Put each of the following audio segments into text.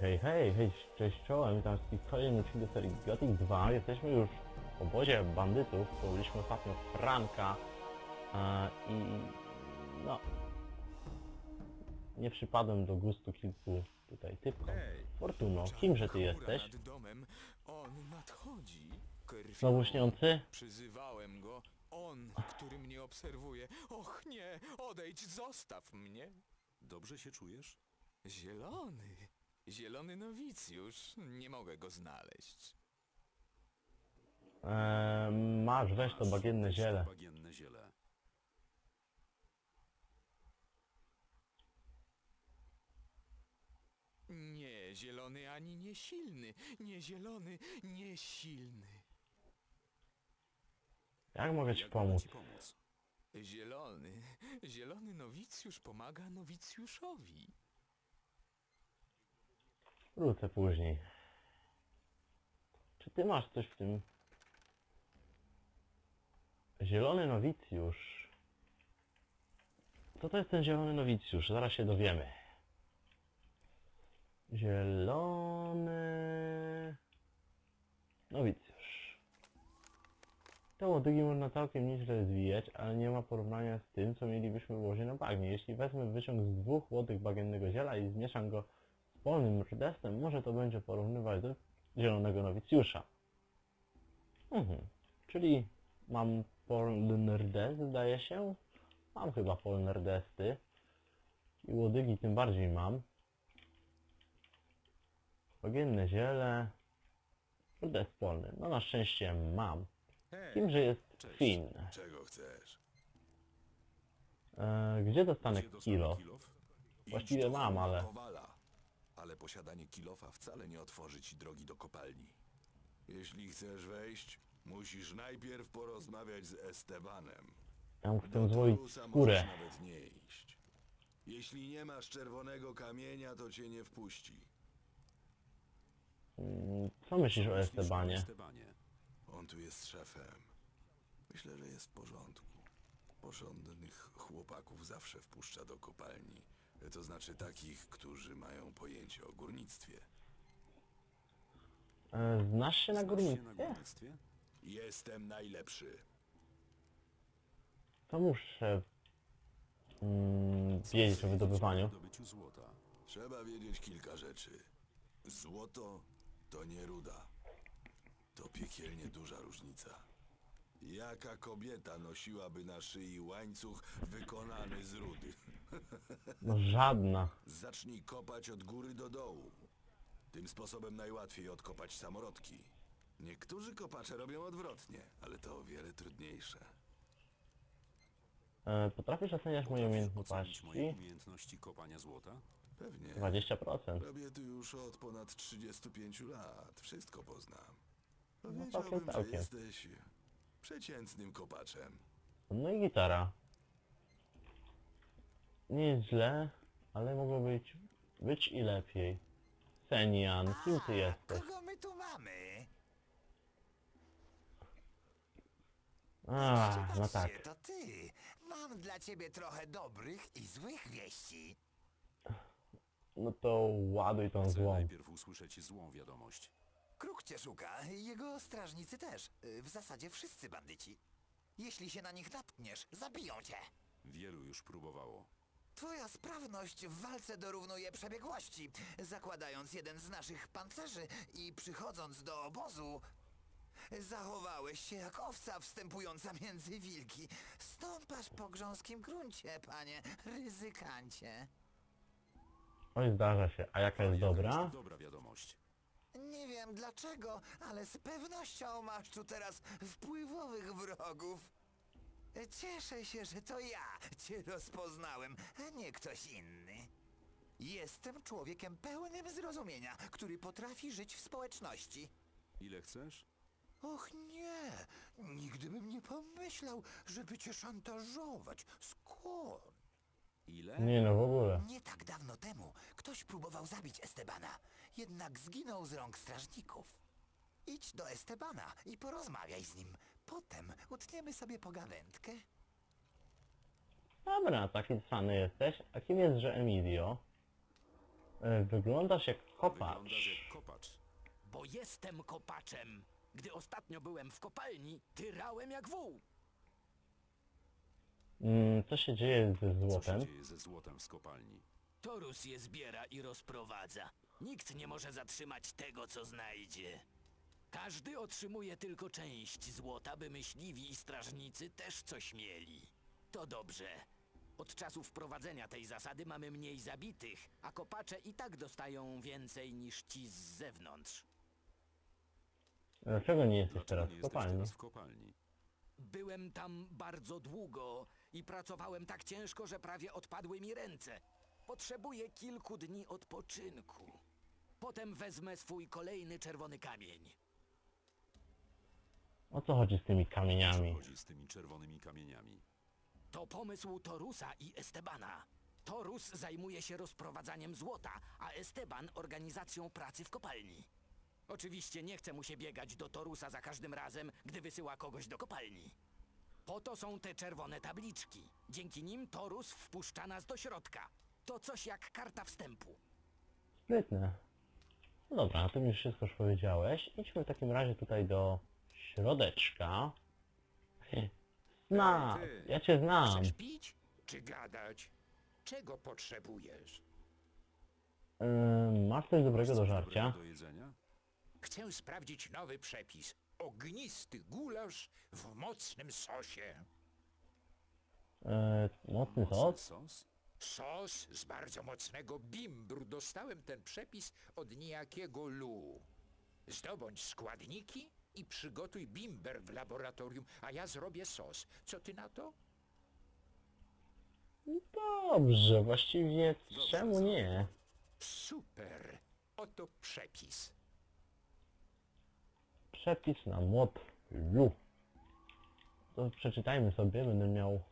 Hej, cześć czołem, witam wszystkich w kolejnym odcinku serii Gothic 2. Jesteśmy już w obozie bandytów, pobyliśmy ostatnio Franka i no, nie przypadłem do gustu kilku tutaj typkom. Fortuno, kimże ty jesteś? Nad domem. On nadchodzi. Znowu śniący? Przyzywałem go. On, który mnie obserwuje. Och nie, odejdź, zostaw mnie. Dobrze się czujesz? Zielony. Zielony nowicjusz. Nie mogę go znaleźć. Masz, weź to bagienne ziele. Bagienne ziele. Nie zielony ani nie silny. Nie zielony, nie silny. Jak mogę ci Jak mogę pomóc? ci pomóc? Zielony. Zielony nowicjusz pomaga nowicjuszowi. Wrócę później. Czy ty masz coś w tym? Zielony nowicjusz. Co to jest ten zielony nowicjusz? Zaraz się dowiemy. Zielony nowicjusz. Te łodygi można całkiem nieźle zwijać, ale nie ma porównania z tym, co mielibyśmy w łozie na bagnie. Jeśli wezmę wyciąg z 2 łodyg bagiennego ziela i zmieszam go z polnym rdestem, może to będzie porównywać do zielonego nowicjusza. Czyli mam polny rdes, zdaje się. Mam chyba polne rdesty. I łodygi tym bardziej mam. Bagienne ziele. Rdes polny. No na szczęście mam. Kimże jest Cześć. Finn? Czego chcesz? Gdzie dostanę Gdzie dostanę kilo? kilof? Właściwie Idź do mam, ale... Kowala. Ale posiadanie kilofa wcale nie otworzy ci drogi do kopalni. Jeśli chcesz wejść, musisz najpierw porozmawiać z Estebanem. Ja muszę Do złoić Torusa skórę. możesz nawet nie iść. Jeśli nie masz czerwonego kamienia, to cię nie wpuści. Co myślisz o Myślisz Estebanie? Estebanie? On tu jest szefem. Myślę, że jest w porządku. Porządnych chłopaków zawsze wpuszcza do kopalni. To znaczy takich, którzy mają pojęcie o górnictwie. Znasz się na Znasz się na górnictwie? górnictwie? Jestem najlepszy. To muszę wiedzieć o wydobywaniu. O wydobyciu złota. Trzeba wiedzieć kilka rzeczy. Złoto to nie ruda. To piekielnie duża różnica. Jaka kobieta nosiłaby na szyi łańcuch wykonany z rudy? No żadna. Zacznij kopać od góry do dołu. Tym sposobem najłatwiej odkopać samorodki. Niektórzy kopacze robią odwrotnie, ale to o wiele trudniejsze. Potrafisz oceniać moje Ocenić umiejętności? moje umiejętności kopania złota? Pewnie. 20%. Robię tu już od ponad 35 lat. Wszystko poznam. całkiem, Powiedziałbym, że całkiem. jesteś przeciętnym kopaczem. No i gitara. Nie jest źle, ale mogło być i lepiej. Senian, kim ty jesteś? Kogo my tu mamy? No tak. Patrzcie, to ty. Mam dla ciebie trochę dobrych i złych wieści. No to ładuj tą Chcę złą. najpierw usłyszeć złą wiadomość. Kruk cię szuka, jego strażnicy też. W zasadzie wszyscy bandyci. Jeśli się na nich natkniesz, zabiją cię. Wielu już próbowało. Twoja sprawność w walce dorównuje przebiegłości. Zakładając jeden z naszych pancerzy i przychodząc do obozu, zachowałeś się jak owca wstępująca między wilki. Stąpasz po grząskim gruncie, panie ryzykancie. Oj, zdarza się. A jaka jest Jaka dobra? jest dobra wiadomość? Nie wiem dlaczego, ale z pewnością masz tu teraz wpływowych wrogów. Cieszę się, że to ja cię rozpoznałem, a nie ktoś inny. Jestem człowiekiem pełnym zrozumienia, który potrafi żyć w społeczności. Ile chcesz? Och nie, nigdy bym nie pomyślał, żeby cię szantażować. Skąd? Ile? Nie no, w ogóle. Nie tak dawno temu ktoś próbował zabić Estebana, jednak zginął z rąk strażników. Idź do Estebana i porozmawiaj z nim. Potem utniemy sobie pogawędkę. Dobra, taki cwany jesteś. A kim jest, że Emilio? Wyglądasz jak Wyglądasz jak kopacz. kopacz. Bo jestem kopaczem. Gdy ostatnio byłem w kopalni, tyrałem jak wół. Co się dzieje ze Co się złotem? dzieje ze złotem z kopalni? Torus je zbiera i rozprowadza. Nikt nie może zatrzymać tego, co znajdzie. Każdy otrzymuje tylko część złota, by myśliwi i strażnicy też coś mieli. To dobrze. Od czasu wprowadzenia tej zasady mamy mniej zabitych, a kopacze i tak dostają więcej niż ci z zewnątrz. Dlaczego nie jesteś Dlaczego teraz nie w jesteś kopalni? teraz w kopalni? Byłem tam bardzo długo i pracowałem tak ciężko, że prawie odpadły mi ręce. Potrzebuję kilku dni odpoczynku. Potem wezmę swój kolejny czerwony kamień. O co chodzi z tymi Co kamieniami? chodzi z tymi czerwonymi kamieniami? To pomysł Torusa i Estebana. Torus zajmuje się rozprowadzaniem złota, a Esteban organizacją pracy w kopalni. Oczywiście nie chce mu się biegać do Torusa za każdym razem, gdy wysyła kogoś do kopalni. Po to są te czerwone tabliczki. Dzięki nim Torus wpuszcza nas do środka. To coś jak karta wstępu. Sprytne. No dobra, na tym już wszystko już powiedziałeś. Idźmy w takim razie tutaj do środeczka. Ja cię znam. Chcesz pić czy gadać? Czego potrzebujesz? Masz coś dobrego do Coś żarcia? dobrego do jedzenia? Chcę sprawdzić nowy przepis. Ognisty gulasz w mocnym sosie. Mocny Mocny sos? sos? Sos z bardzo mocnego bimbru. Dostałem ten przepis od niejakiego Lu. Zdobądź składniki i przygotuj bimber w laboratorium, a ja zrobię sos. Co ty na to? Dobrze, właściwie Dobrze, czemu zrobię. nie? Super. Oto przepis. Przepis na młot Lu. To przeczytajmy sobie, będę miał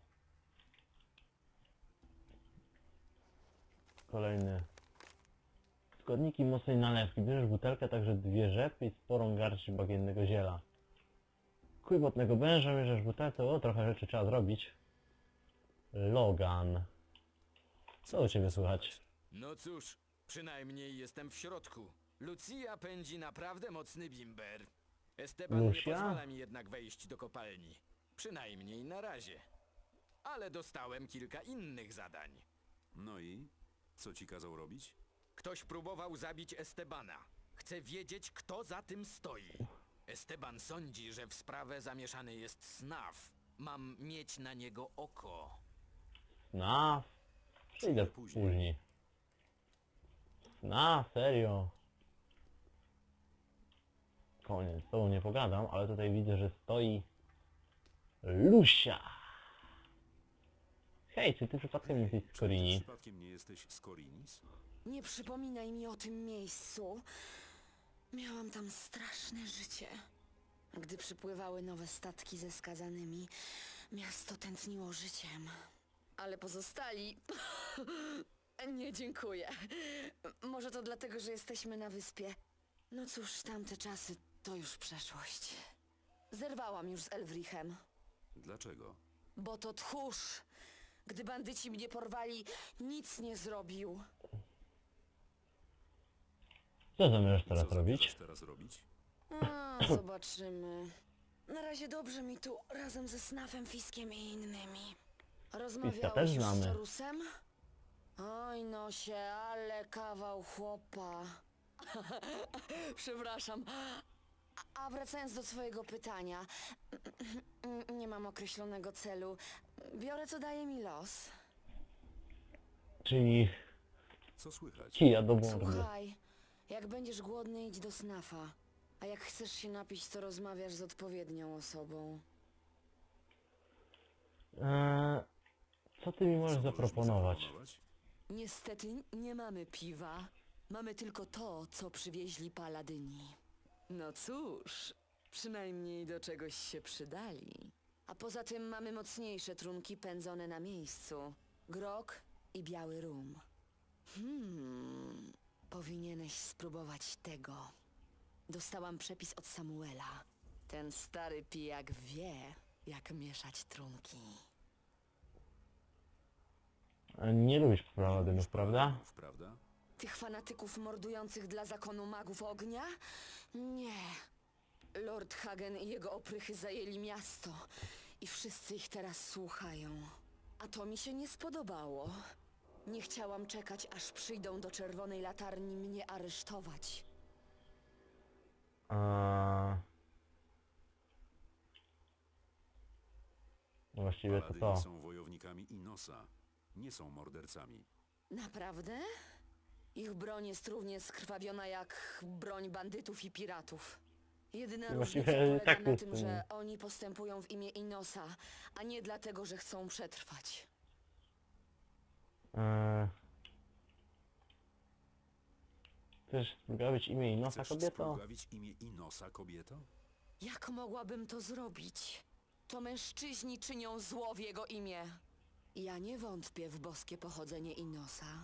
kolejne składniki mocnej nalewki. Bierzesz butelkę, także 2 rzepy i sporą garść bagiennego ziela. Kuj wodnego węża, bierzesz butelkę, o trochę rzeczy trzeba zrobić. Logan. Co u ciebie słychać? No cóż, przynajmniej jestem w środku. Lucia pędzi naprawdę mocny bimber. Esteban nie Lucia? pozwala mi jednak wejść do kopalni. Przynajmniej na razie. Ale dostałem kilka innych zadań. No i? Co ci kazał robić? Ktoś próbował zabić Estebana. Chcę wiedzieć, kto za tym stoi. Esteban sądzi, że w sprawę zamieszany jest Snaf. Mam mieć na niego oko. Przyjdę później. Serio. Koniec, z tobą nie pogadam, ale tutaj widzę, że stoi Lucia. Hej, czy ty przypadkiem nie jesteś z Czy ty Korini? przypadkiem nie jesteś z Korinis? Nie przypominaj mi o tym miejscu. Miałam tam straszne życie. Gdy przypływały nowe statki ze skazanymi, miasto tętniło życiem. Ale pozostali... Nie, dziękuję. Może to dlatego, że jesteśmy na wyspie. No cóż, tamte czasy to już przeszłość. Zerwałam już z Elwrichem, Dlaczego? bo to tchórz. Gdy bandyci mnie porwali, nic nie zrobił. Co zamierzasz Co teraz robić? zamierzasz teraz robić? Zobaczymy. Na razie dobrze mi tu, razem ze Snafem, Fiskiem i innymi. też Rozmawiałeś już z znamy. Torusem? Oj, nosie, ale kawał chłopa. Przepraszam. A wracając do twojego pytania, nie mam określonego celu. Biorę, co daje mi los. Czyli Co słychać? kija do mordy. Słuchaj, jak będziesz głodny, idź do Snafa. A jak chcesz się napić, to rozmawiasz z odpowiednią osobą. Co ty mi Co możesz możesz mi zaproponować? Niestety nie mamy piwa. Mamy tylko to, co przywieźli paladyni. No cóż, przynajmniej do czegoś się przydali. A poza tym mamy mocniejsze trunki pędzone na miejscu. Grog i biały rum. Powinieneś spróbować tego. Dostałam przepis od Samuela. Ten stary pijak wie, jak mieszać trunki. Nie lubisz paladynów, prawda? Prawda? Tych fanatyków mordujących dla zakonu magów ognia? Nie. Lord Hagen i jego oprychy zajęli miasto i wszyscy ich teraz słuchają. A to mi się nie spodobało. Nie chciałam czekać, aż przyjdą do Czerwonej Latarni mnie aresztować. No właściwie to Paladyni to. są wojownikami Inosa. Nie są mordercami. Naprawdę? Ich broń jest równie skrwawiona jak broń bandytów i piratów. Jedyna I różnica właściwie polega tak na to jest tym, że oni postępują w imię Inosa, a nie dlatego, że chcą przetrwać. Chcesz splugawić imię Inosa, Chcesz kobieto? splugawić imię Inosa, kobieto? Jak mogłabym to zrobić? To mężczyźni czynią zło w jego imię. Ja nie wątpię w boskie pochodzenie Inosa.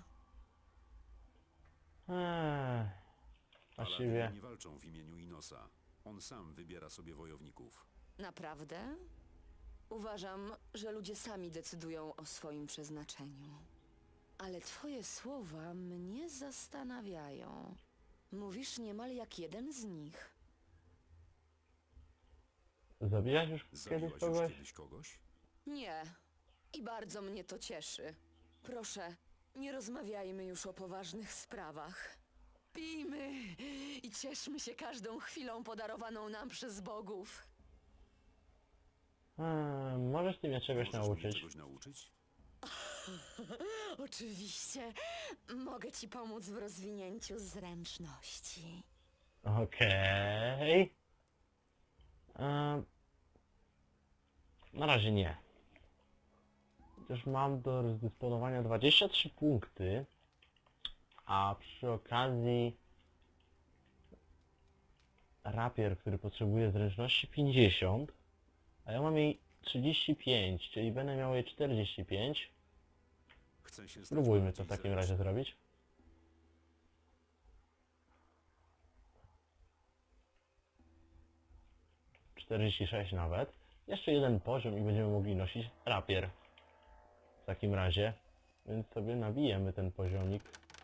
Właściwie... Paladyni nie walczą w imieniu Inosa. On sam wybiera sobie wojowników. Naprawdę? Uważam, że ludzie sami decydują o swoim przeznaczeniu. Ale twoje słowa mnie zastanawiają. Mówisz niemal jak jeden z nich. Zabijasz już kiedyś Zabiłaś już kogoś? kiedyś kogoś? Nie. I bardzo mnie to cieszy. Proszę, nie rozmawiajmy już o poważnych sprawach. Pijmy i cieszmy się każdą chwilą podarowaną nam przez bogów. Możesz ty mnie czegoś Możesz mnie nauczyć? czegoś nauczyć? Oczywiście. Mogę ci pomóc w rozwinięciu zręczności. Okej. Na razie nie. Chociaż mam do rozdysponowania 23 punkty, a przy okazji rapier, który potrzebuje zręczności 50, a ja mam jej 35, czyli będę miał jej 45. Chcę się stać Spróbujmy to w bardziej takim razie zręczny. zrobić. ...46 nawet. Jeszcze jeden poziom i będziemy mogli nosić rapier. W takim razie. Więc sobie nabijemy ten poziomik.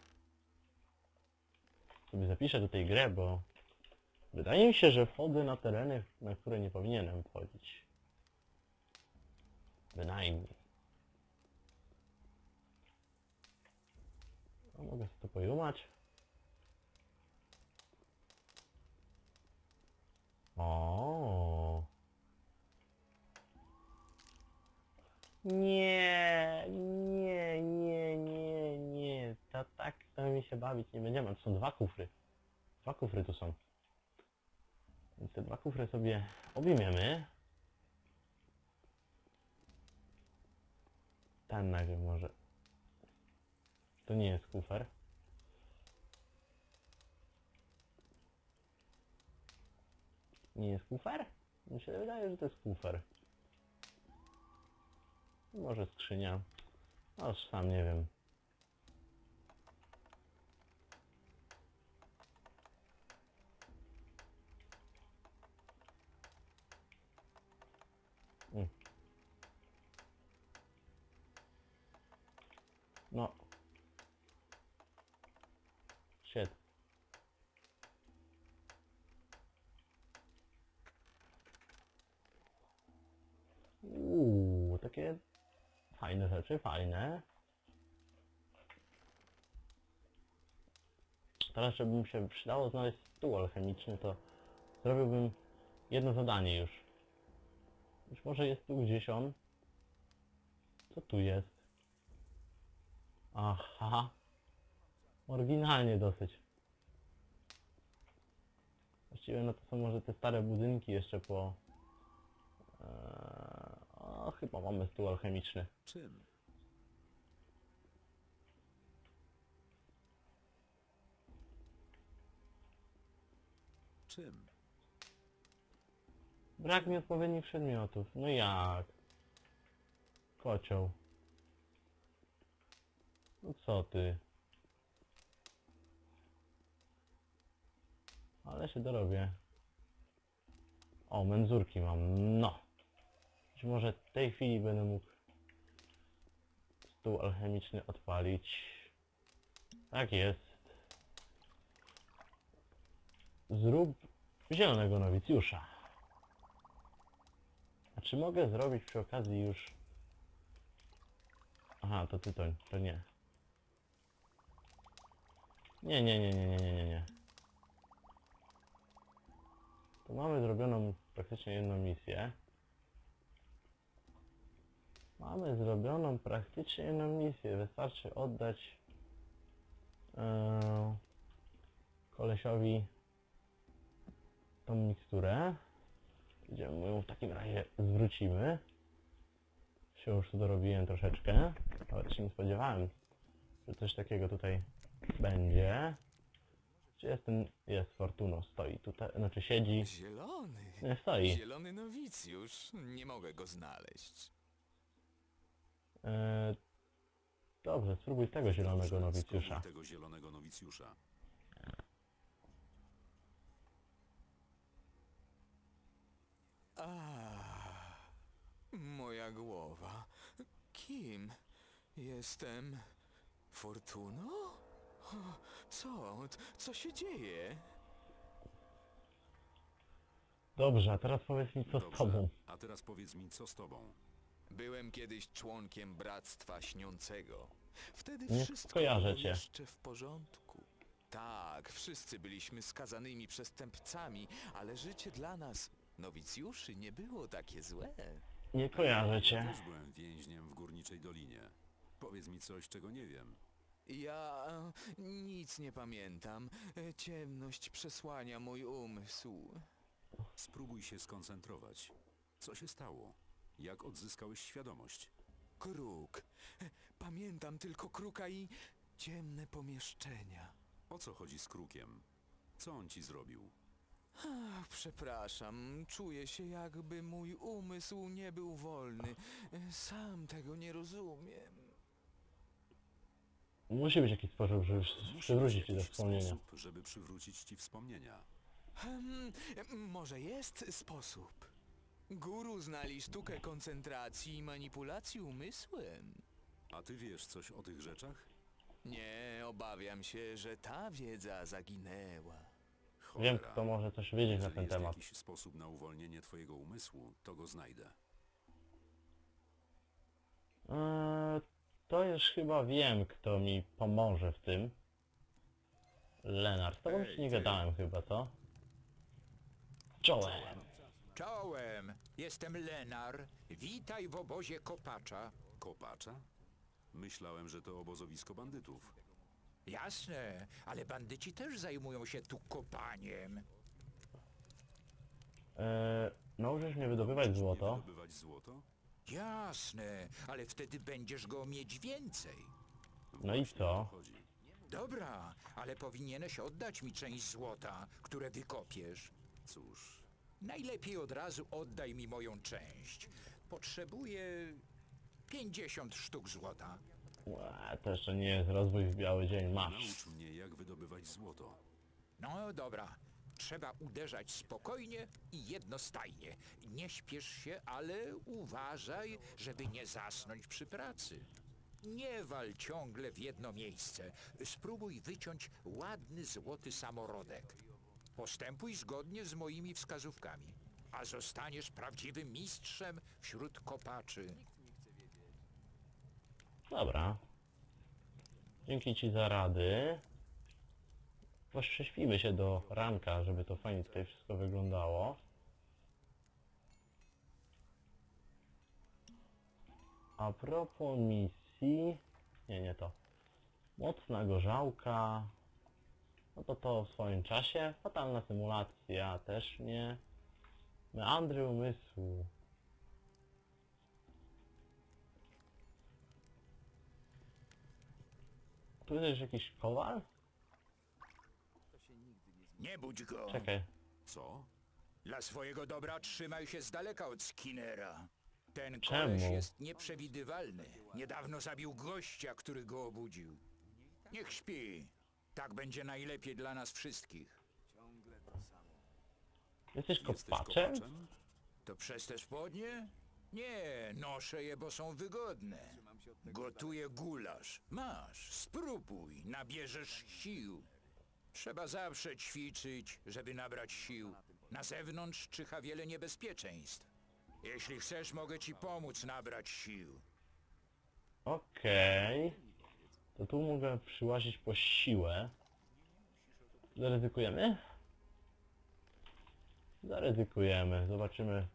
Sobie zapiszę do tej grę, bo... wydaje mi się, że wchodzę na tereny, na które nie powinienem wchodzić. Bynajmniej. No, mogę sobie to pojumać. O. Nie, nie, nie, nie, nie. Tak to mi się bawić nie będziemy. To są dwa kufry. Dwa kufry tu są. Więc te dwa kufry sobie objmiemy. Ten najpierw może. To nie jest kufer. Nie jest kufer? Mi się wydaje, że to jest kufer. Może skrzynia. No już sam nie wiem. No. Shit. Takie fajne rzeczy, fajne. Teraz, żeby mi się przydało znaleźć stół alchemiczny, to zrobiłbym jedno zadanie już. Być może jest tu gdzieś on. Co tu jest? Aha. Oryginalnie dosyć. Właściwie no to są może te stare budynki jeszcze po... O, chyba mamy stół alchemiczny. Czym? Czym? Brak mi odpowiednich przedmiotów. No jak? Kocioł. No co ty? Ale się dorobię. O, menzurki mam. No. Być może w tej chwili będę mógł stół alchemiczny odpalić. Tak jest. zrób zielonego nowicjusza. A czy mogę zrobić przy okazji już... Aha, to tytoń, to nie. Nie. To mamy zrobioną praktycznie jedną misję. Wystarczy oddać kolesiowi tą miksturę. Idziemy mu ją w takim razie zwrócimy. Się już tu dorobiłem troszeczkę. Nawet się nie spodziewałem, że coś takiego tutaj będzie. Gdzie jest ten... Jest Fortuno, stoi tutaj, znaczy siedzi. Zielony. Nie, stoi. Zielony nowicjusz. Nie mogę go znaleźć. Dobrze, spróbuj tego zielonego nowicjusza. Spróbuj tego zielonego nowicjusza. Moja głowa. Kim? Jestem... Fortuno? Co się dzieje? Dobrze, a teraz powiedz mi co z Dobrze, tobą. a teraz powiedz mi, co z tobą? Byłem kiedyś członkiem Bractwa Śniącego. Wtedy Nie wszystko kojarzę było cię. jeszcze w porządku. Tak, wszyscy byliśmy skazanymi przestępcami, ale życie dla nas, nowicjuszy, nie było takie złe. Nie kojarzę Ja cię. też byłem więźniem w Górniczej Dolinie. Powiedz mi coś, czego nie wiem. Ja nic nie pamiętam. Ciemność przesłania mój umysł. Spróbuj się skoncentrować. Co się stało? Jak odzyskałeś świadomość? Kruk. Pamiętam tylko kruka i ciemne pomieszczenia. O co chodzi z Krukiem? Co on ci zrobił? Ach, przepraszam, czuję się jakby mój umysł nie był wolny. Sam tego nie rozumiem. Musi być jakiś sposób, żeby Musi przywrócić być ci te jakiś wspomnienia. sposób, żeby przywrócić ci wspomnienia. Może jest sposób. Guru znali sztukę koncentracji i manipulacji umysłem. A ty wiesz coś o tych rzeczach? Nie, obawiam się, że ta wiedza zaginęła. Wiem, Cholera. kto może coś wiedzieć na Jeżeli ten jest temat. jakiś sposób na uwolnienie twojego umysłu, to go znajdę. To już chyba wiem, kto mi pomoże w tym. Lenart, z tobą już nie gadałem chyba, co? Czołem! Czołem, jestem Lenar. Witaj w obozie Kopacza. Kopacza? Myślałem, że to obozowisko bandytów. Jasne, ale bandyci też zajmują się tu kopaniem. Nauczysz mnie wydobywać złoto. Wydobywać złoto? Jasne, ale wtedy będziesz go mieć więcej. No i co? O to chodzi. Dobra, ale powinieneś oddać mi część złota, które wykopiesz. Cóż, Najlepiej od razu oddaj mi moją część. Potrzebuję 50 sztuk złota. To jeszcze nie jest rozwój w biały dzień, masz. naucz mnie, jak wydobywać złoto. No dobra, trzeba uderzać spokojnie i jednostajnie. Nie śpiesz się, ale uważaj, żeby nie zasnąć przy pracy. Nie wal ciągle w jedno miejsce. Spróbuj wyciąć ładny złoty samorodek. Postępuj zgodnie z moimi wskazówkami, a zostaniesz prawdziwym mistrzem wśród kopaczy. Dobra. Dzięki ci za rady. Prześpimy się do ranka, żeby to fajnie tutaj wszystko wyglądało. A propos misji... Nie to. Mocna gorzałka. No to w swoim czasie. Fatalna symulacja też nie. Meandry umysłu. Tu jest jakiś kowal? Nie budź go. Czekaj. Co? Dla swojego dobra trzymaj się z daleka od Skinnera. Ten Czemu? koleś jest nieprzewidywalny. Niedawno zabił gościa, który go obudził. Niech śpi. Tak będzie najlepiej dla nas wszystkich. Jesteś Jesteś kopaczem? kopaczem? To przez te spodnie? Nie, noszę je, bo są wygodne. Gotuję gulasz. Masz, spróbuj, nabierzesz sił. Trzeba zawsze ćwiczyć, żeby nabrać sił. Na zewnątrz czyha wiele niebezpieczeństw. Jeśli chcesz, mogę ci pomóc nabrać sił. Okej. To tu mogę przyłazić po siłę. Zaryzykujemy? Zaryzykujemy. Zobaczymy.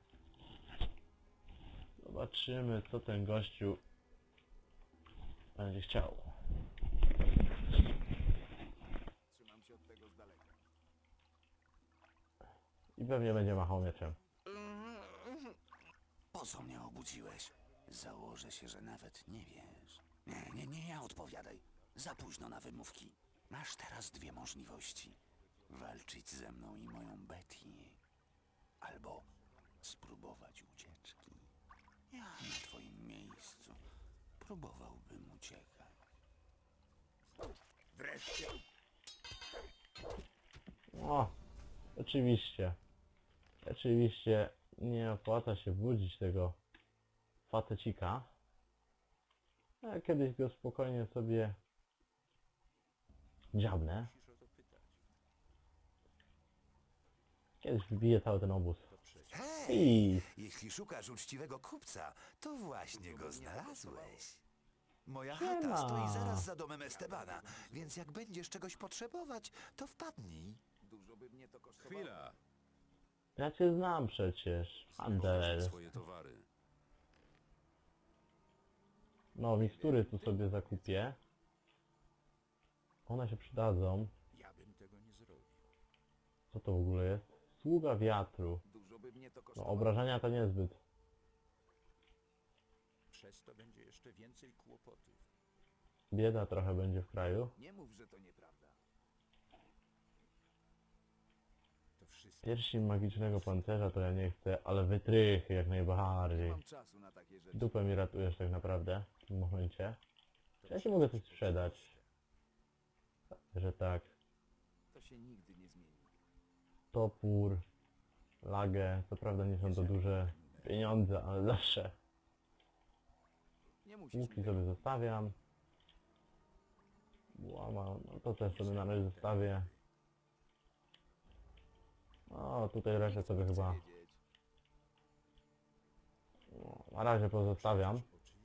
Zobaczymy, co ten gościu będzie chciał. I pewnie będzie machał mieczem. Po co mnie obudziłeś? Założę się, że nawet nie wiesz. Nie odpowiadaj. Za późno na wymówki. Masz teraz dwie możliwości. Walczyć ze mną i moją Betty. Albo spróbować ucieczki. Ja na twoim miejscu próbowałbym uciekać. Wreszcie. O, oczywiście. Oczywiście nie opłaca się budzić tego facecika. Ja kiedyś go spokojnie sobie dziabnę. Kiedyś wybiję cały ten obóz. Hej, jeśli szukasz uczciwego kupca, to właśnie go znalazłeś. Moja chata Siema. stoi zaraz za domem Estebana, więc jak będziesz czegoś potrzebować, to wpadnij. Chwila! Ja cię znam przecież. Pokaż Handel. swoje towary. No, mikstury tu sobie zakupię. One się przydadzą. Ja bym tego nie zrobił. Co to w ogóle jest? Sługa wiatru. No, obrażenia to niezbyt. Przez to będzie jeszcze więcej kłopotów. Bieda trochę będzie w kraju. Nie mów, że to nieprawda. To wszystko. Pierścień magicznego pancerza to ja nie chcę, ale wytrychy jak najbardziej. Mam czasu na takie rzeczy. Dupę mi ratujesz tak naprawdę w tym momencie. Czy ja ci mogę coś sprzedać? Że tak. To się nigdy nie zmieni. Topór, lagę, co prawda nie są to duże pieniądze, ale zawsze. Nie musisz Łuki mi sobie zostawiam. Łama, no to też sobie na razie zostawię. O, tutaj resztę sobie chyba wiedzieć. no, na razie pozostawiam.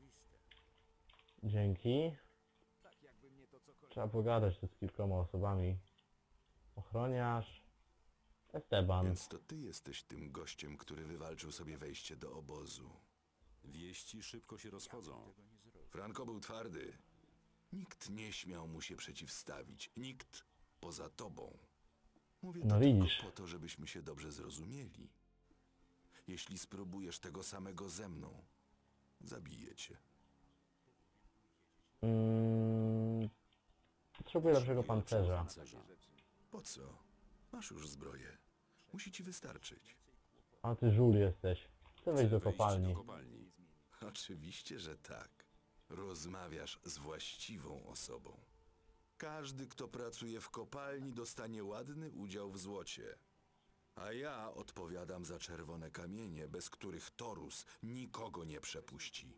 Dzięki. Tak jakby mnie to cokolwiek... Trzeba pogadać tu z kilkoma osobami. Ochroniarz. Esteban. Więc to ty jesteś tym gościem, który wywalczył sobie wejście do obozu. Wieści szybko się rozchodzą. Franco był twardy. Nikt nie śmiał mu się przeciwstawić. Nikt poza tobą. Mówię to No widzisz. tylko po to, żebyśmy się dobrze zrozumieli. Jeśli spróbujesz tego samego ze mną, zabiję cię. Potrzebuję lepszego pancerza. Pancerza. Po co? Masz już zbroję. Musi ci wystarczyć. A ty żul jesteś. Chcę wejść do Wejść kopalni. do kopalni. Oczywiście, że tak. Rozmawiasz z właściwą osobą. Każdy, kto pracuje w kopalni, dostanie ładny udział w złocie. A ja odpowiadam za czerwone kamienie, bez których Torus nikogo nie przepuści.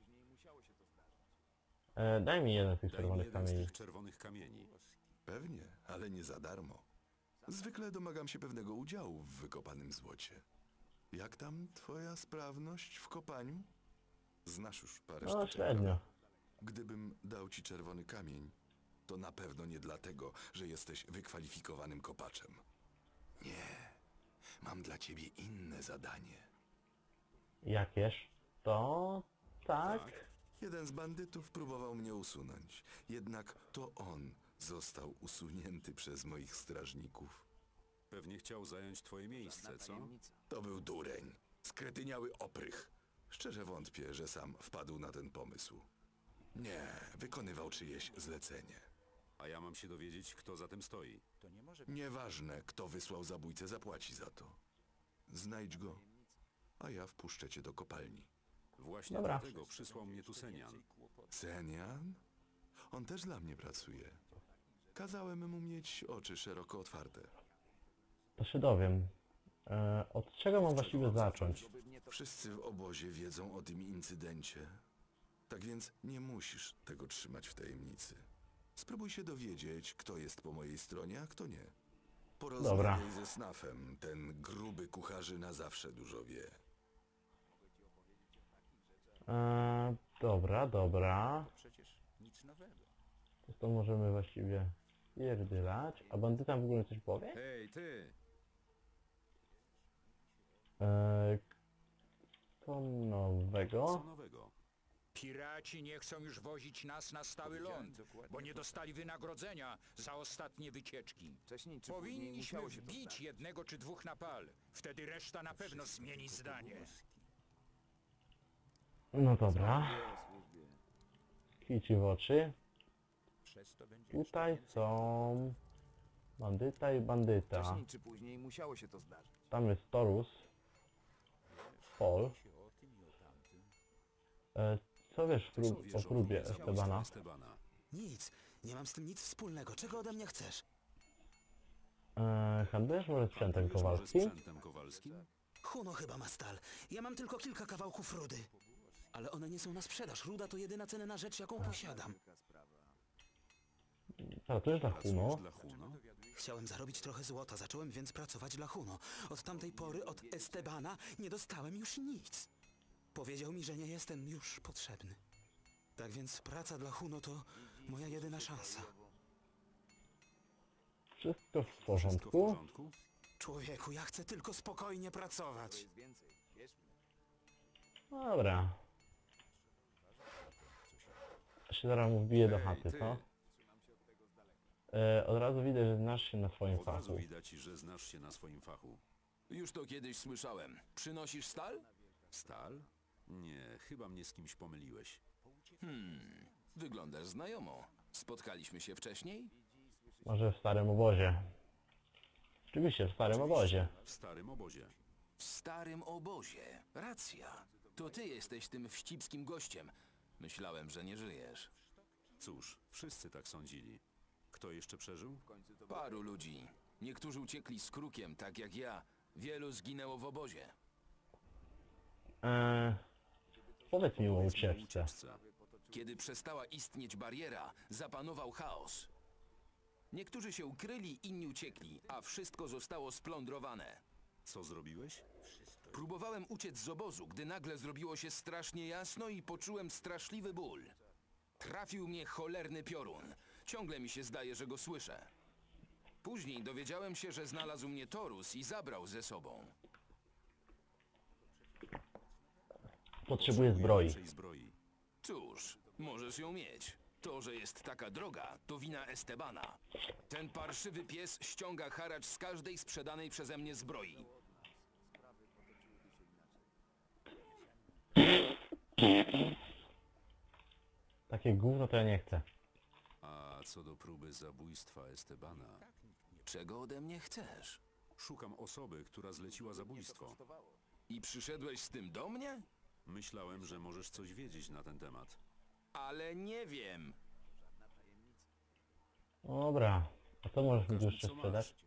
Daj mi jeden z tych Daj mi czerwonych jeden z kamieni. tych czerwonych kamieni. Pewnie, ale nie za darmo. Zwykle domagam się pewnego udziału w wykopanym złocie. Jak tam twoja sprawność w kopaniu? Znasz już parę No sztuczek, średnio. prawda? Gdybym dał ci czerwony kamień, to na pewno nie dlatego, że jesteś wykwalifikowanym kopaczem. Nie. Mam dla ciebie inne zadanie. Jakież? To... tak? Jeden z bandytów próbował mnie usunąć. Jednak to on został usunięty przez moich strażników. Pewnie chciał zająć twoje miejsce, co? To był dureń. Skretyniały oprych. Szczerze wątpię, że sam wpadł na ten pomysł. Nie, wykonywał czyjeś zlecenie. A ja mam się dowiedzieć, kto za tym stoi. To nie może Nieważne, kto wysłał zabójcę, zapłaci za to. Znajdź go, a ja wpuszczę cię do kopalni. Właśnie Dobra. dlatego przysłał mnie tu Senian. Senian? On też dla mnie pracuje. Kazałem mu mieć oczy szeroko otwarte. To się dowiem. Od czego mam właściwie zacząć? Wszyscy w obozie wiedzą o tym incydencie. Tak więc nie musisz tego trzymać w tajemnicy. Spróbuj się dowiedzieć, kto jest po mojej stronie, a kto nie. Porozmawiaj ze Snafem. Ten gruby kucharzyna zawsze dużo wie. Dobra. Przecież nic nowego. To możemy właściwie pierdylać. A bandyta w ogóle coś powie? Hej, ty! Co nowego? Co nowego? Piraci nie chcą już wozić nas na stały ląd, bo nie dostali wynagrodzenia za ostatnie wycieczki. Powinniśmy wbić jednego czy dwóch na pal. Wtedy reszta na pewno zmieni zdanie. No dobra. Kici w oczy. Przez to będzie Tutaj są bandyta i bandyta. Wcześniej czy później musiało się to zdarzyć. Tam jest Torus. Paul. o tym i o tamtym. Co wiesz Co wiesz o o próbie zabójstwie Estebana? Estebana? Nic, nie mam z tym nic wspólnego. Czego ode mnie chcesz? Handlujesz może sprzętem Handlujesz może kowalskim? sprzętem kowalskim? Huno chyba ma stal. Ja mam tylko kilka kawałków rudy. Ale one nie są na sprzedaż. Ruda to jedyna cenna rzecz, jaką posiadam. Pracujesz dla Huno? Pracujesz dla Huno? Chciałem zarobić trochę złota, zacząłem więc pracować dla Huno. Od tamtej pory, od Estebana, nie dostałem już nic. Powiedział mi, że nie jestem już potrzebny. Tak więc praca dla Huno to moja jedyna szansa. Wszystko w Wszystko w porządku? porządku? Człowieku, ja chcę tylko spokojnie pracować. Dobra. Ja się zaraz mu wbiję do Hej, chaty, ty. co? Od razu widać, że znasz się na swoim Od razu fachu. widać, że znasz się na swoim fachu. Już to kiedyś słyszałem. Przynosisz stal? Stal? Nie, chyba mnie z kimś pomyliłeś. Wyglądasz znajomo. Spotkaliśmy się wcześniej? Może w starym obozie. Oczywiście, w starym obozie. W starym obozie. W starym obozie. Racja. To ty jesteś tym wścibskim gościem. Myślałem, że nie żyjesz. Cóż, wszyscy tak sądzili. Kto jeszcze przeżył? Paru ludzi. Niektórzy uciekli z krukiem, tak jak ja. Wielu zginęło w obozie. Powiedz mi o Powiedz mi o ucieczce. ucieczce. Kiedy przestała istnieć bariera, zapanował chaos. Niektórzy się ukryli, inni uciekli, a wszystko zostało splądrowane. Co zrobiłeś? Próbowałem uciec z obozu, gdy nagle zrobiło się strasznie jasno i poczułem straszliwy ból. Trafił mnie cholerny piorun. Ciągle mi się zdaje, że go słyszę. Później dowiedziałem się, że znalazł mnie Torus i zabrał ze sobą. Potrzebuję zbroi. lepszej zbroi. Cóż, możesz ją mieć. To, że jest taka droga, to wina Estebana. Ten parszywy pies ściąga haracz z każdej sprzedanej przeze mnie zbroi. Takie gówno to ja nie chcę. A co do próby zabójstwa Estebana, Czego ode mnie chcesz? szukam osoby, która zleciła zabójstwo. I przyszedłeś z tym do mnie? Myślałem, że możesz coś wiedzieć na ten temat. Ale nie wiem. Dobra. A co możesz mi tu Pokaż mi, jeszcze co masz. sprzedać?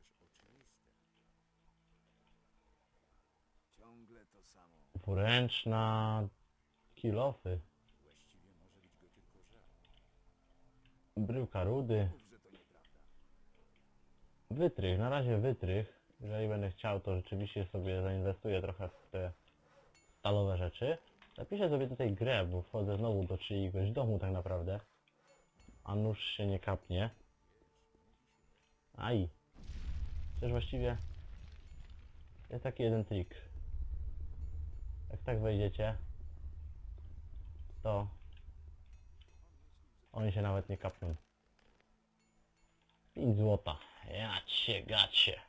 Dwuręczna... Kilofy. Bryłka rudy. Wytrych, na razie wytrych. Jeżeli będę chciał, to rzeczywiście sobie zainwestuję trochę w te stalowe rzeczy. Zapiszę sobie tutaj grę, bo wchodzę znowu do czyjegoś domu tak naprawdę. A nóż się nie kapnie. Aj. Przecież właściwie jest taki jeden trik. Jak tak wejdziecie, to oni się nawet nie kapną. 5 złota. Ja cię gacie.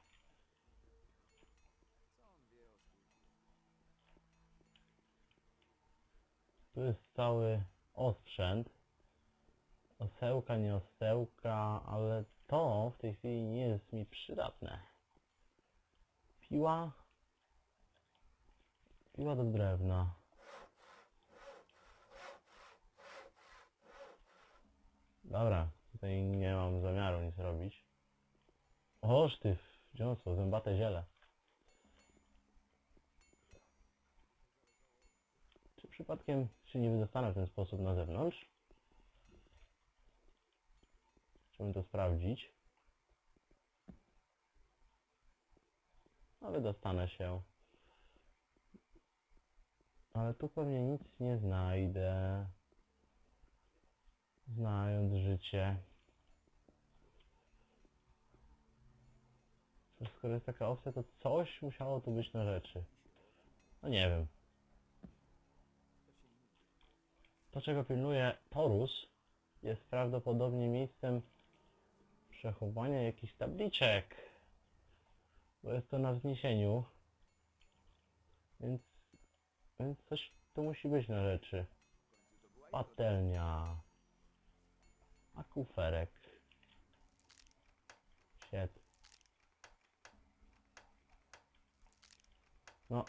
Tu jest cały osprzęt. Osełka, nie osełka, ale to w tej chwili nie jest mi przydatne. Piła. Piła do drewna. Dobra, tutaj nie mam zamiaru nic robić. Oż ty, dziąsło, zębate ziele. Czy przypadkiem się nie wydostanę w ten sposób na zewnątrz? Chciałbym to sprawdzić. ale dostanę się. Ale tu pewnie nic nie znajdę. Znając życie. Skoro jest taka opcja, to coś musiało tu być na rzeczy. No nie wiem. To, czego pilnuje Torus, jest prawdopodobnie miejscem przechowania jakichś tabliczek. Bo jest to na wzniesieniu. Więc coś tu musi być na rzeczy. Patelnia. A kuferek. Shit. No.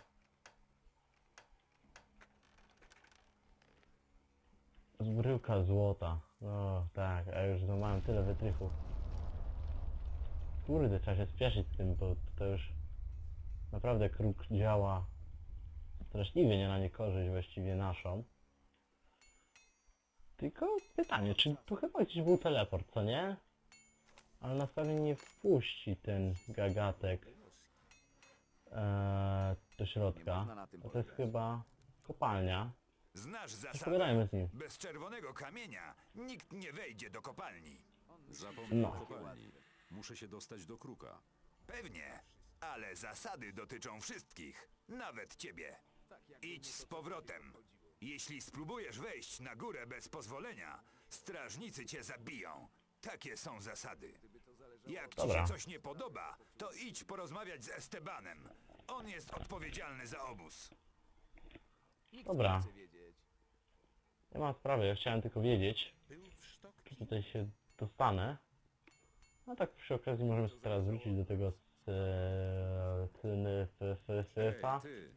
Zbryłka złota. No tak, a już złamałem tyle wytrychów. Kurde, trzeba się spieszyć z tym, bo to już naprawdę kruk działa straszliwie nie na niekorzyść właściwie naszą. Tylko pytanie, czy tu chyba gdzieś był teleport, co nie? Ale nas pewnie nie wpuści ten gagatek do środka. Bo to jest chyba kopalnia. Znasz Pogadajmy z nim. Bez czerwonego kamienia nikt nie wejdzie do kopalni. Zapomnij No. o kopalni. Muszę się dostać do kruka. Pewnie, ale zasady dotyczą wszystkich, nawet ciebie. Idź z powrotem. Jeśli spróbujesz wejść na górę bez pozwolenia, strażnicy cię zabiją. Takie są zasady. Jak ci Dobra. się coś nie podoba, to idź porozmawiać z Estebanem. On jest odpowiedzialny za obóz. Dobra. Nie ma sprawy, ja chciałem tylko wiedzieć, czy tutaj się dostanę. No tak przy okazji możemy sobie teraz wrócić do tego syfa. ty!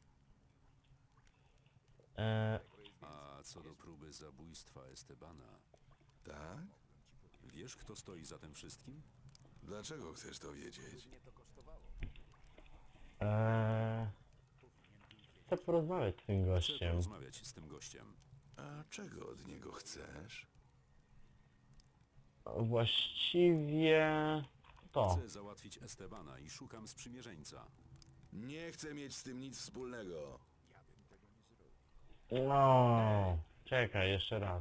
A co do próby zabójstwa Estebana, Tak? wiesz, kto stoi za tym wszystkim? Dlaczego chcesz to wiedzieć? Chcę porozmawiać z tym Chcę gościem. porozmawiać z tym gościem. A czego od niego chcesz? Właściwie to. Chcę załatwić Estebana i szukam sprzymierzeńca. Nie chcę mieć z tym nic wspólnego. No, czekaj, jeszcze raz.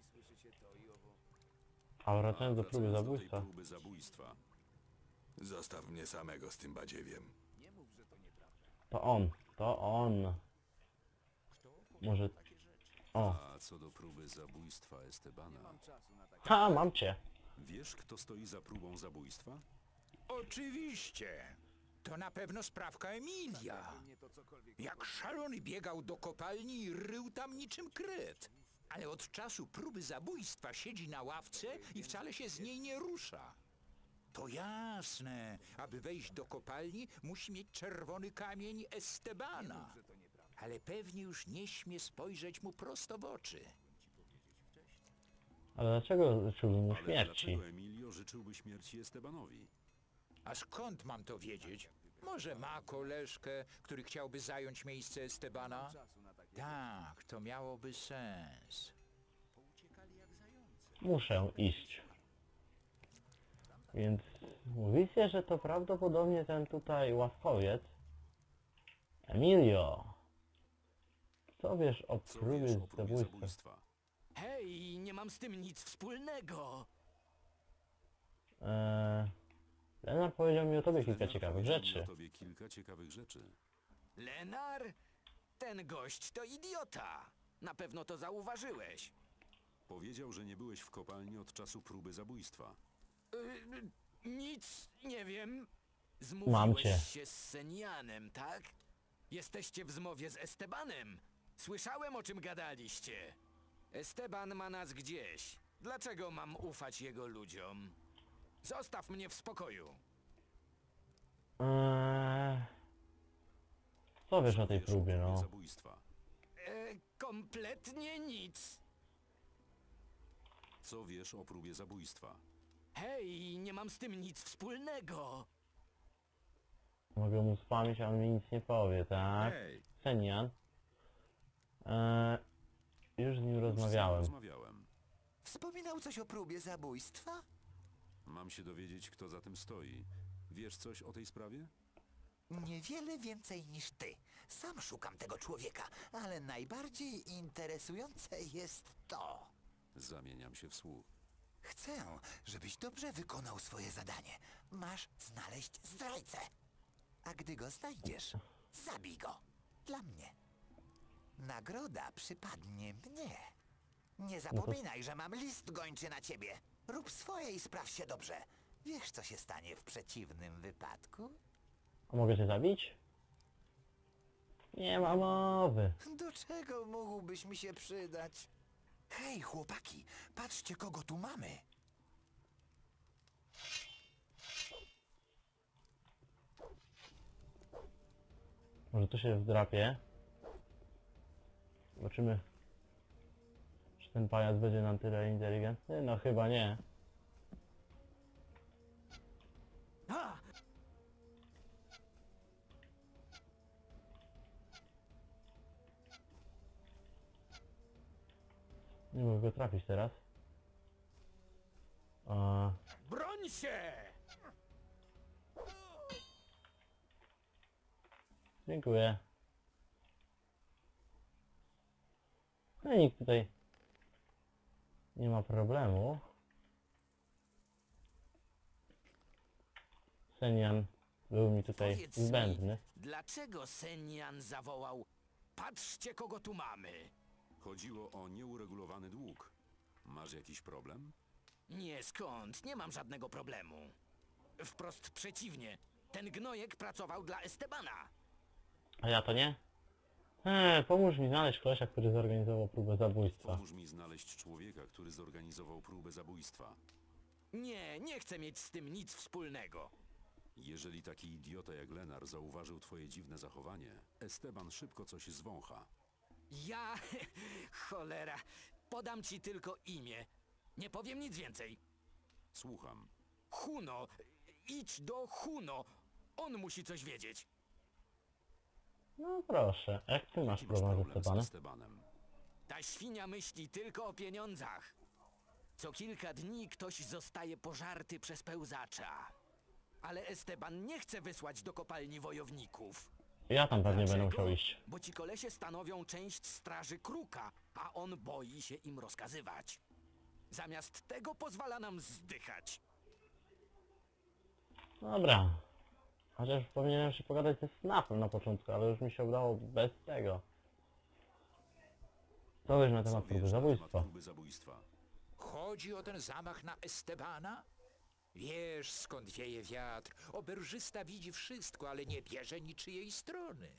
A wracając do próby Wracając do tej zabójstwa. próby zabójstwa. Zostaw mnie samego z tym badziewiem. To on, to on. Może... O, A co do próby zabójstwa Estebana, ha, mam cię. wiesz, kto stoi za próbą zabójstwa? Oczywiście. To na pewno sprawka Emilia. Jak szalony biegał do kopalni i rył tam niczym kret. Ale od czasu próby zabójstwa siedzi na ławce i wcale się z niej nie rusza. To jasne. Aby wejść do kopalni, musi mieć czerwony kamień Estebana. Ale pewnie już nie śmie spojrzeć mu prosto w oczy. Ale dlaczego życzyłbym mu Ale śmierci? dlaczego Emilio życzyłby śmierci Estebanowi? A skąd mam to wiedzieć? Może ma koleżkę, który chciałby zająć miejsce Estebana? Tak, to miałoby sens. Muszę iść. Więc mówicie, że to prawdopodobnie ten tutaj ławkowiec. Emilio! Co wiesz o Co próbie wiesz o próbie zabójstwa? zabójstwa? Hej, nie mam z tym nic wspólnego. Leonard powiedział mi o tobie kilka Leonard ciekawych powiedział mi rzeczy. o tobie kilka ciekawych rzeczy. Lenar? Ten gość to idiota. Na pewno to zauważyłeś. Powiedział, że nie byłeś w kopalni od czasu próby zabójstwa. Nic nie wiem. Mam cię. Zmówiłeś się z Senianem, tak? Jesteście w zmowie z Estebanem. Słyszałem, o czym gadaliście. Esteban ma nas gdzieś. Dlaczego mam ufać jego ludziom? Zostaw mnie w spokoju. Co wiesz Co o tej wiesz próbie, próbie no? zabójstwa? Kompletnie nic. Co wiesz o próbie zabójstwa? Hej, nie mam z tym nic wspólnego. Mogę mu spamić, a on mi nic nie powie, tak? Hej! Senian. Już z nim Już z nim rozmawiałem. rozmawiałem. Wspominał coś o próbie zabójstwa? Mam się dowiedzieć, kto za tym stoi. Wiesz coś o tej sprawie? Niewiele więcej niż ty. Sam szukam tego człowieka, ale najbardziej interesujące jest to. Zamieniam się w słuch. Chcę, żebyś dobrze wykonał swoje zadanie. Masz znaleźć zdrajcę. A gdy go znajdziesz, zabij go. Dla mnie. Nagroda przypadnie mnie. Nie zapominaj, że mam list gończy na ciebie. Rób swoje i spraw się dobrze. Wiesz, co się stanie w przeciwnym wypadku? A mogę cię zabić? Nie ma mowy. Do czego mógłbyś mi się przydać? Hej, chłopaki, patrzcie, kogo tu mamy. Może tu się wdrapie. Zobaczymy, czy ten pajac będzie na tyle inteligentny. No chyba nie. Nie mogę go trafić teraz. Broń się! Dziękuję. No i nikt tutaj nie ma problemu. Senian był mi tutaj Powiedz zbędny. mi, dlaczego Senian zawołał patrzcie, kogo tu mamy? Chodziło o nieuregulowany dług. Masz jakiś problem? Nie, skąd? Nie mam żadnego problemu. Wprost przeciwnie. Ten gnojek pracował dla Estebana. A ja to nie? Pomóż mi znaleźć kolesia, który zorganizował próbę zabójstwa. Pomóż mi znaleźć człowieka, który zorganizował próbę zabójstwa. Nie, nie chcę mieć z tym nic wspólnego. Jeżeli taki idiota jak Lenar zauważył twoje dziwne zachowanie, Esteban szybko coś zwącha. Ja... cholera. Podam ci tylko imię. Nie powiem nic więcej. Słucham. Huno. Idź do Huno. On musi coś wiedzieć. No proszę, jak ty masz Jaki problem z z Estebanem? Estebanem? Ta świnia myśli tylko o pieniądzach. Co kilka dni ktoś zostaje pożarty przez pełzacza. Ale Esteban nie chce wysłać do kopalni wojowników. Ja tam pewnie będę Dlaczego? musiał iść. Bo ci kolesie stanowią część straży Kruka, a on boi się im rozkazywać. Zamiast tego pozwala nam zdychać. Dobra. Chociaż powinienem się pogadać ze Snapem na początku, ale już mi się udało bez tego. Co wiesz na temat próby wiesz na zabójstwa? temat próby zabójstwa? Chodzi o ten zamach na Estebana? Wiesz, skąd wieje wiatr. Oberżysta widzi wszystko, ale nie bierze niczyjej strony.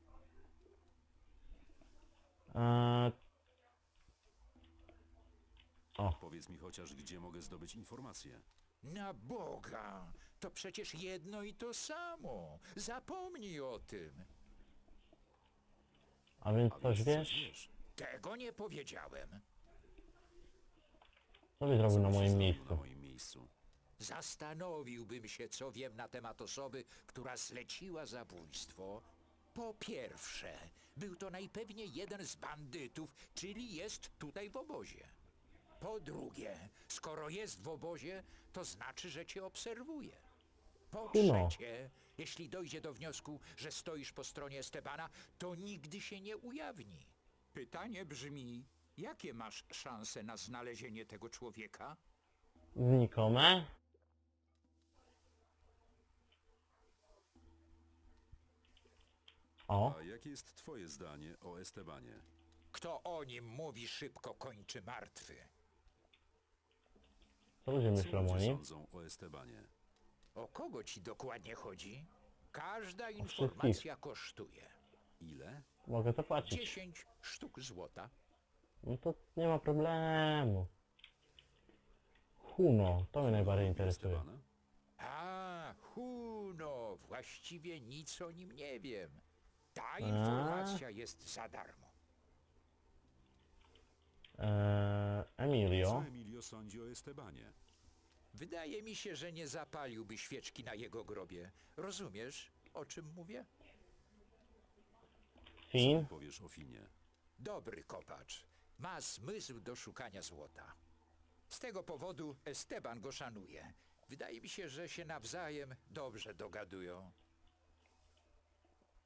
Powiedz mi chociaż, gdzie mogę zdobyć informacje. Na Boga! To przecież jedno i to samo. Zapomnij o tym. A więc A coś więc wiesz? Tego nie powiedziałem. Co byś zrobił na Co byś moim zrobił miejscu? Na moim miejscu. Zastanowiłbym się, co wiem na temat osoby, która zleciła zabójstwo. Po pierwsze, był to najpewniej jeden z bandytów, czyli jest tutaj w obozie. Po drugie, skoro jest w obozie, to znaczy, że cię obserwuje. Po trzecie, jeśli dojdzie do wniosku, że stoisz po stronie Estebana, to nigdy się nie ujawni. Pytanie brzmi, jakie masz szanse na znalezienie tego człowieka? Znikome? O, A jakie jest twoje zdanie o Estebanie? Kto o nim mówi, szybko kończy martwy. co ludzie Co myślą o ludzie nim? sądzą o Estebanie? O kogo ci dokładnie chodzi? Każda wszystkich. informacja kosztuje. Ile? Mogę zapłacić. 10 sztuk złota. No to nie ma problemu. Huno, to mnie najbardziej interesuje. Estebana? A, Huno, właściwie nic o nim nie wiem. Ta informacja jest za darmo. Emilio. Co Emilio sądzi o Estebanie? Wydaje mi się, że nie zapaliłby świeczki na jego grobie. Rozumiesz, o czym mówię? Fin. Powiesz o Finie. Dobry kopacz. Ma zmysł do szukania złota. Z tego powodu Esteban go szanuje. Wydaje mi się, że się nawzajem dobrze dogadują.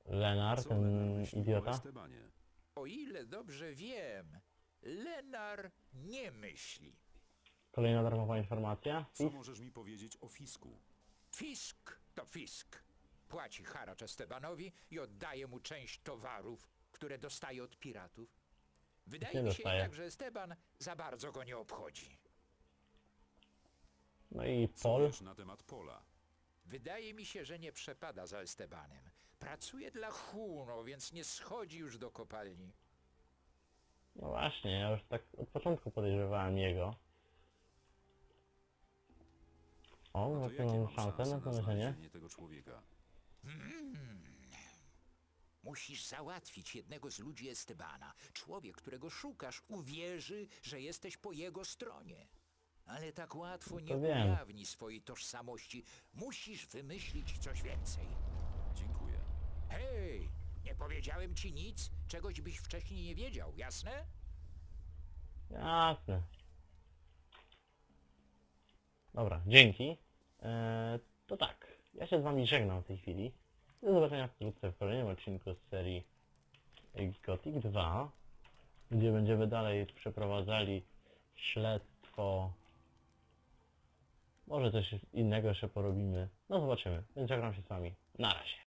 Lenar, Co ten Lenar myśli o idiota? Estebanie? O ile dobrze wiem, Lenar nie myśli. Kolejna darmowa informacja. Co możesz mi powiedzieć o Fisku? Fisk to fisk. Płaci haracz Estebanowi i oddaje mu część towarów, które dostaje od piratów. Wydaje Nie mi się dostaje. jednak, że Esteban za bardzo go nie obchodzi. No i Co Pol. wiesz na temat Pola? Wydaje mi się, że nie przepada za Estebanem. Pracuje dla Huno, więc nie schodzi już do kopalni. No właśnie, ja już tak od początku podejrzewałem jego. O, No to właśnie jakie mam mam szansę szanse na na znalezienie. znalezienie tego człowieka? Musisz załatwić jednego z ludzi Estebana. Człowiek, którego szukasz, uwierzy, że jesteś po jego stronie. Ale tak łatwo nie To wiem. ujawni swojej tożsamości. Musisz wymyślić coś więcej. Dziękuję. Hej, nie powiedziałem ci nic, czegoś byś wcześniej nie wiedział, jasne? Jasne. Dobra, dzięki. To tak, ja się z wami żegnam w tej chwili. Do zobaczenia wkrótce w kolejnym odcinku z serii Gothic 2, gdzie będziemy dalej przeprowadzali śledztwo. Może coś innego jeszcze porobimy. No zobaczymy. Więc żegnam się z wami. Na razie.